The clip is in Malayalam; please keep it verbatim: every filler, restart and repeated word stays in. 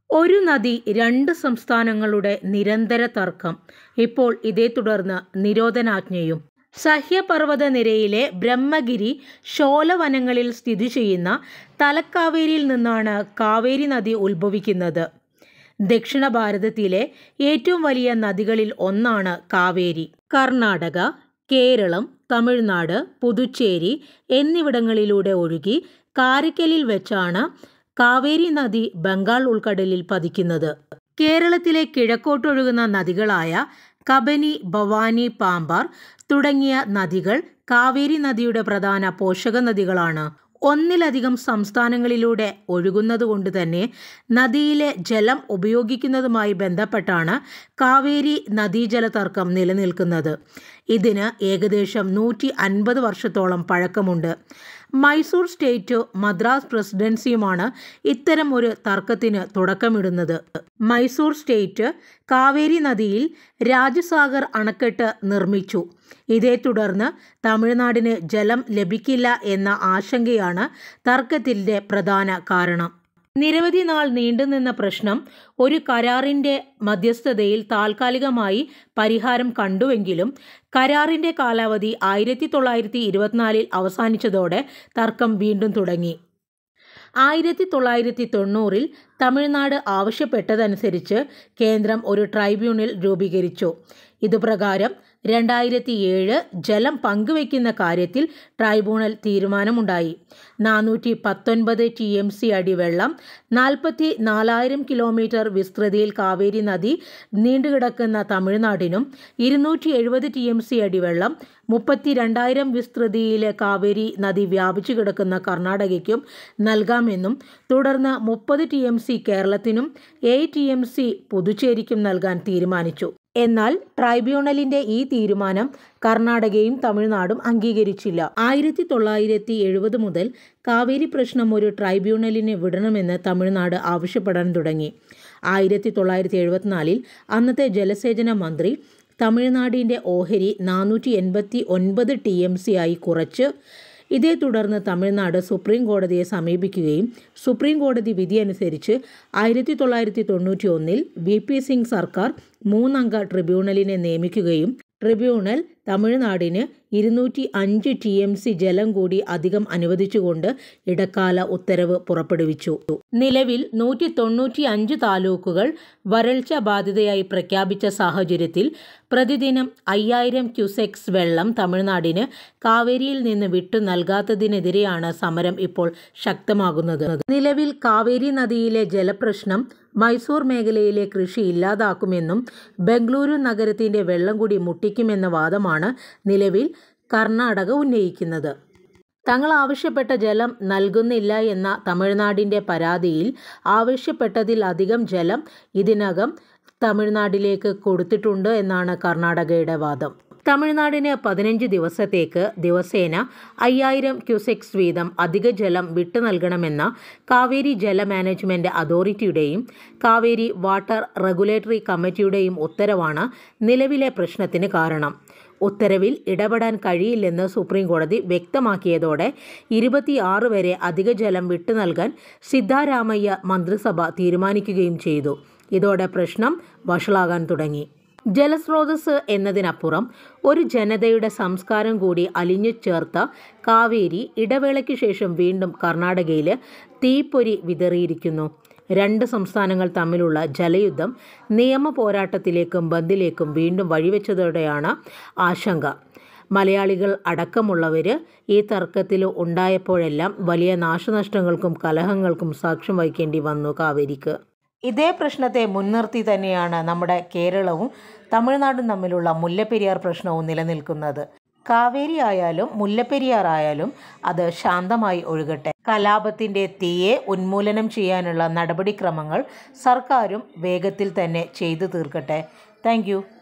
ഒരു നദി രണ്ട് സംസ്ഥാനങ്ങളുടെ നിരന്തര തർക്കം. ഇപ്പോൾ ഇതേ തുടർന്ന് നിരോധനാജ്ഞയും. സഹ്യപർവ്വത നിരയിലെ ബ്രഹ്മഗിരി ഷോലവനങ്ങളിൽ സ്ഥിതി ചെയ്യുന്ന തലക്കാവേരിയിൽ നിന്നാണ് കാവേരി നദി ഉത്ഭവിക്കുന്നത്. ദക്ഷിണ ഭാരതത്തിലെ ഏറ്റവും വലിയ നദികളിൽ ഒന്നാണ് കാവേരി. കർണാടക, കേരളം, തമിഴ്നാട്, പുതുച്ചേരി എന്നിവിടങ്ങളിലൂടെ ഒഴുകി കാരയ്ക്കലിൽ വെച്ചാണ് കാവേരി നദി ബംഗാൾ ഉൾക്കടലിൽ പതിക്കുന്നത്. കേരളത്തിലെ കിഴക്കോട്ടൊഴുകുന്ന നദികളായ കബനി, ഭവാനി, പാമ്പാർ തുടങ്ങിയ നദികൾ കാവേരി നദിയുടെ പ്രധാന പോഷക നദികളാണ്. ഒന്നിലധികം സംസ്ഥാനങ്ങളിലൂടെ ഒഴുകുന്നതുകൊണ്ട് തന്നെ നദിയിലെ ജലം ഉപയോഗിക്കുന്നതുമായി ബന്ധപ്പെട്ടാണ് കാവേരി നദീജല തർക്കം നിലനിൽക്കുന്നത്. ഇതിന് ഏകദേശം നൂറ്റി അൻപത് വർഷത്തോളം പഴക്കമുണ്ട്. മൈസൂർ സ്റ്റേറ്റും മദ്രാസ് പ്രസിഡൻസിയുമാണ് ഇത്തരം ഒരു തർക്കത്തിന് തുടക്കമിടുന്നത്. മൈസൂർ സ്റ്റേറ്റ് കാവേരി നദിയിൽ രാജസാഗർ അണക്കെട്ട് നിർമ്മിച്ചു. ഇതേ തുടർന്ന് തമിഴ്നാടിന് ജലം ലഭിക്കില്ല എന്ന ആശങ്കയാണ് തർക്കത്തിൻ്റെ പ്രധാന കാരണം. നിരവധി നാൾ നീണ്ടുനിന്ന പ്രശ്നം ഒരു കരാറിൻ്റെ മധ്യസ്ഥതയിൽ താൽക്കാലികമായി പരിഹാരം കണ്ടുവെങ്കിലും കരാറിൻ്റെ കാലാവധി ആയിരത്തി തൊള്ളായിരത്തി ഇരുപത്തിനാലിൽ അവസാനിച്ചതോടെ തർക്കം വീണ്ടും തുടങ്ങി. ആയിരത്തി തൊള്ളായിരത്തി തൊണ്ണൂറിൽ തമിഴ്നാട് ആവശ്യപ്പെട്ടതനുസരിച്ച് കേന്ദ്രം ഒരു ട്രൈബ്യൂണൽ രൂപീകരിച്ചു. ഇതുപ്രകാരം രണ്ടായിരത്തി ഏഴ് ജലം പങ്കുവയ്ക്കുന്ന കാര്യത്തിൽ ട്രൈബ്യൂണൽ തീരുമാനമുണ്ടായി. നാനൂറ്റി പത്തൊൻപത് ടി എം സി അടി വെള്ളം, നാൽപ്പത്തി നാലായിരം കിലോമീറ്റർ വിസ്തൃതിയിൽ കാവേരി നദി നീണ്ടുകിടക്കുന്ന തമിഴ്നാടിനും ഇരുന്നൂറ്റി എഴുപത് ടി എം സി അടി വെള്ളം, മുപ്പത്തി രണ്ടായിരം വിസ്തൃതിയിൽ കാവേരി നദി വ്യാപിച്ചു കിടക്കുന്ന കർണാടകയ്ക്കും നൽകാമെന്നും തുടർന്ന് മുപ്പത് ടി എം സി കേരളത്തിനും ഏഴ് ടി എം സി പുതുച്ചേരിക്കും നൽകാൻ തീരുമാനിച്ചു. എന്നാൽ ട്രൈബ്യൂണലിൻ്റെ ഈ തീരുമാനം കർണാടകയും തമിഴ്നാടും അംഗീകരിച്ചില്ല. ആയിരത്തി തൊള്ളായിരത്തി എഴുപത് മുതൽ കാവേരി പ്രശ്നം ഒരു ട്രൈബ്യൂണലിന് വിടണമെന്ന് തമിഴ്നാട് ആവശ്യപ്പെടാൻ തുടങ്ങി. ആയിരത്തി തൊള്ളായിരത്തി എഴുപത്തിനാലിൽ അന്നത്തെ ജലസേചന മന്ത്രി തമിഴ്നാടിൻ്റെ ഓഹരി നാനൂറ്റി എൺപത്തി ഒൻപത് ടി എം സി ആയി കുറച്ച്. ഇതേ തുടർന്ന് തമിഴ്നാട് സുപ്രീം കോടതിയെ സമീപിക്കുകയും സുപ്രീം കോടതി വിധിയനുസരിച്ച് ആയിരത്തി തൊള്ളായിരത്തി തൊണ്ണൂറ്റി ഒന്നിൽ വി പി സിംഗ് സർക്കാർ മൂന്നംഗ ട്രിബ്യൂണലിനെ നിയമിക്കുകയും ട്രിബ്യൂണൽ തമിഴ്നാടിന് ഇരുന്നൂറ്റി അഞ്ച് ടി എം സി ജലം കൂടി അധികം അനുവദിച്ചുകൊണ്ട് ഇടക്കാല ഉത്തരവ് പുറപ്പെടുവിച്ചു. നിലവിൽ നൂറ്റി തൊണ്ണൂറ്റി അഞ്ച് താലൂക്കുകൾ വരൾച്ച ബാധിതയായി പ്രഖ്യാപിച്ച സാഹചര്യത്തിൽ പ്രതിദിനം അയ്യായിരം ക്യൂസെക്സ് വെള്ളം തമിഴ്നാടിന് കാവേരിയിൽ നിന്ന് വിട്ടു നൽകാത്തതിനെതിരെയാണ് സമരം ഇപ്പോൾ ശക്തമാകുന്നത്. നിലവിൽ കാവേരി നദിയിലെ ജലപ്രശ്നം മൈസൂർ മേഖലയിലെ കൃഷി ഇല്ലാതാക്കുമെന്നും ബംഗളൂരു നഗരത്തിൻ്റെ വെള്ളം കൂടി മുട്ടിക്കുമെന്ന വാദമാണ് നിലവിൽ കർണാടക ഉന്നയിക്കുന്നത്. തങ്ങൾ ആവശ്യപ്പെട്ട ജലം നൽകുന്നില്ല എന്ന തമിഴ്നാടിൻ്റെ പരാതിയിൽ ആവശ്യപ്പെട്ടതിലധികം ജലം ഇതിനകം തമിഴ്നാട്ടിലേക്ക് കൊടുത്തിട്ടുണ്ട് എന്നാണ് കർണാടകയുടെ വാദം. തമിഴ്നാടിന് പതിനഞ്ച് ദിവസത്തേക്ക് ദിവസേന അയ്യായിരം ക്യൂസെക്സ് വീതം അധിക ജലം വിട്ടു നൽകണമെന്ന കാവേരി ജല മാനേജ്മെൻറ്റ് അതോറിറ്റിയുടെയും കാവേരി വാട്ടർ റെഗുലേറ്ററി കമ്മിറ്റിയുടെയും ഉത്തരവാണ് നിലവിലെ പ്രശ്നത്തിന് കാരണം. ഉത്തരവിൽ ഇടപെടാൻ കഴിയില്ലെന്ന് സുപ്രീം കോടതി വ്യക്തമാക്കിയതോടെ ഇരുപത്തിയാറ് വരെ അധിക ജലം വിട്ടു നൽകാൻ സിദ്ധാരാമയ്യ മന്ത്രിസഭ തീരുമാനിക്കുകയും ചെയ്തു. ഇതോടെ പ്രശ്നം വഷളാകാൻ തുടങ്ങി. ജലസ്രോതസ് എന്നതിനപ്പുറം ഒരു ജനതയുടെ സംസ്കാരം കൂടി അലിഞ്ഞു ചേർത്ത കാവേരി ഇടവേളയ്ക്ക് ശേഷം വീണ്ടും കർണാടകയിൽ തീപ്പൊരി വിതറിയിരിക്കുന്നു. രണ്ട് സംസ്ഥാനങ്ങൾ തമ്മിലുള്ള ജലയുദ്ധം നിയമ പോരാട്ടത്തിലേക്കും ബന്ദിലേക്കും വീണ്ടും വഴിവെച്ചതോടെയാണ് ആശങ്ക. മലയാളികൾ അടക്കമുള്ളവർ ഈ തർക്കത്തിൽ ഉണ്ടായപ്പോഴെല്ലാം വലിയ നാശനഷ്ടങ്ങൾക്കും കലഹങ്ങൾക്കും സാക്ഷ്യം വഹിക്കേണ്ടി വന്നു കാവേരിക്ക്. ഇതേ പ്രശ്നത്തെ മുൻനിർത്തി തന്നെയാണ് നമ്മുടെ കേരളവും തമിഴ്നാടും തമ്മിലുള്ള മുല്ലപ്പെരിയാർ പ്രശ്നവും നിലനിൽക്കുന്നത്. കാവേരി ആയാലും മുല്ലപ്പെരിയാർ ആയാലും അത് ശാന്തമായി ഒഴുകട്ടെ. കലാപത്തിൻ്റെ തീയെ ഉന്മൂലനം ചെയ്യാനുള്ള നടപടിക്രമങ്ങൾ സർക്കാരും വേഗത്തിൽ തന്നെ ചെയ്തു തീർക്കട്ടെ. Thank U.